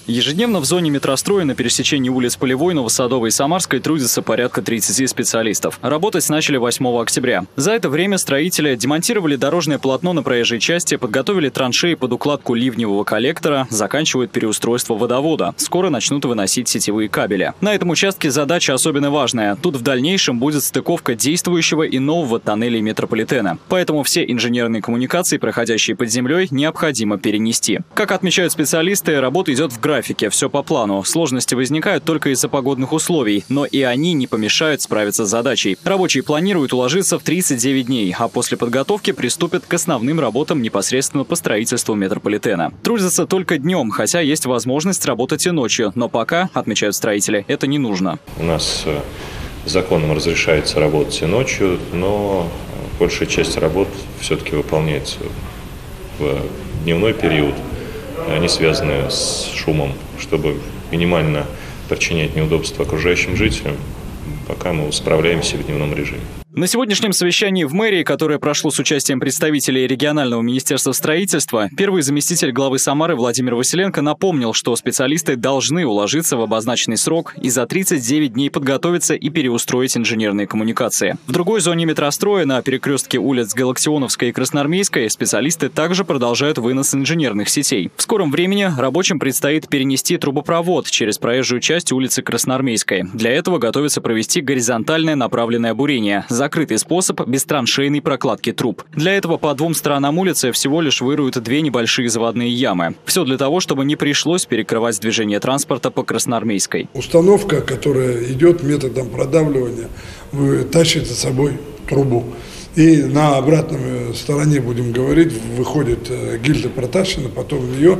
Ежедневно в зоне метростроя на пересечении улиц Полевой, Новосадовой и Самарской трудится порядка 30 специалистов. Работать начали 8 октября. За это время строители демонтировали дорожное полотно на проезжей части, подготовили траншеи под укладку ливневого коллектора, заканчивают переустройство водовода. Скоро начнут выносить сетевые кабели. На этом участке задача особенно важная. Тут в дальнейшем будет стыковка действующего и нового тоннелей метрополитена. Поэтому все инженерные коммуникации, проходящие под землей, необходимо перенести. Как отмечают специалисты, работа идет в графике, все по плану. Сложности возникают только из-за погодных условий, но и они не помешают справиться с задачей. Рабочие планируют уложиться в 39 дней, а после подготовки приступят к основным работам непосредственно по строительству метрополитена. Трудятся только днем, хотя есть возможность работать и ночью, но пока, отмечают строители, это не нужно. У нас законом разрешается работать и ночью, но большая часть работ все-таки выполняется в дневной период. Они связаны с шумом, чтобы минимально причинять неудобства окружающим жителям, пока мы справляемся в дневном режиме. На сегодняшнем совещании в мэрии, которое прошло с участием представителей регионального министерства строительства, первый заместитель главы Самары Владимир Василенко напомнил, что специалисты должны уложиться в обозначенный срок и за 39 дней подготовиться и переустроить инженерные коммуникации. В другой зоне метростроя на перекрестке улиц Галактионовской и Красноармейской специалисты также продолжают вынос инженерных сетей. В скором времени рабочим предстоит перенести трубопровод через проезжую часть улицы Красноармейской. Для этого готовится провести горизонтальное направленное бурение – закрытый способ без траншейной прокладки труб. Для этого по двум сторонам улицы всего лишь выруют две небольшие заводные ямы. Все для того, чтобы не пришлось перекрывать движение транспорта по Красноармейской. Установка, которая идет методом продавливания, тащит за собой трубу. И на обратной стороне, будем говорить, выходит гильза протащена, потом в нее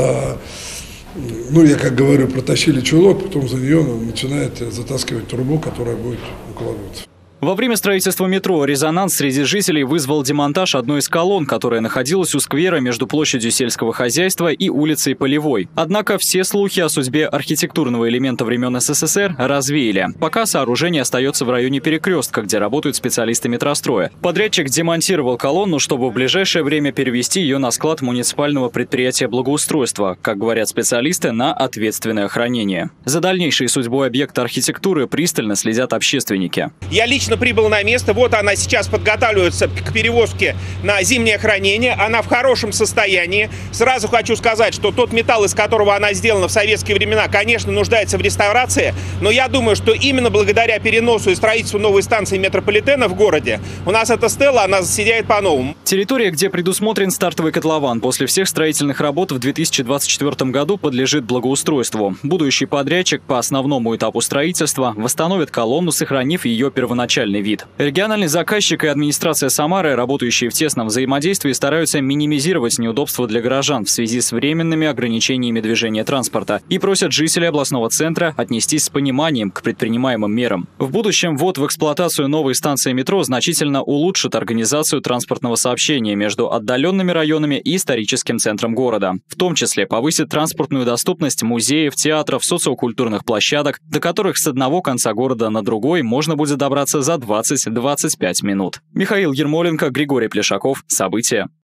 я как говорю, протащили чулок, потом за нее начинает затаскивать трубу, которая будет укладываться. Во время строительства метро резонанс среди жителей вызвал демонтаж одной из колонн, которая находилась у сквера между площадью сельского хозяйства и улицей Полевой. Однако все слухи о судьбе архитектурного элемента времен СССР развеяли. Пока сооружение остается в районе перекрестка, где работают специалисты метростроя. Подрядчик демонтировал колонну, чтобы в ближайшее время перевести ее на склад муниципального предприятия благоустройства, как говорят специалисты, на ответственное хранение. За дальнейшей судьбой объекта архитектуры пристально следят общественники. Я лично прибыл на место, вот она сейчас подготавливается к перевозке на зимнее хранение, она в хорошем состоянии. Сразу хочу сказать, что тот металл, из которого она сделана в советские времена, конечно, нуждается в реставрации, но я думаю, что именно благодаря переносу и строительству новой станции метрополитена в городе у нас эта стела, она заседает по-новому. Территория, где предусмотрен стартовый котлован, после всех строительных работ в 2024 году подлежит благоустройству. Будущий подрядчик по основному этапу строительства восстановит колонну, сохранив ее первоначальный вид. Региональный заказчик и администрация Самары, работающие в тесном взаимодействии, стараются минимизировать неудобства для горожан в связи с временными ограничениями движения транспорта и просят жителей областного центра отнестись с пониманием к предпринимаемым мерам. В будущем ввод в эксплуатацию новой станции метро значительно улучшит организацию транспортного сообщения между отдаленными районами и историческим центром города. В том числе повысит транспортную доступность музеев, театров, социокультурных площадок, до которых с одного конца города на другой можно будет добраться за 20-25 минут. Михаил Ермоленко, Григорий Плешаков. События.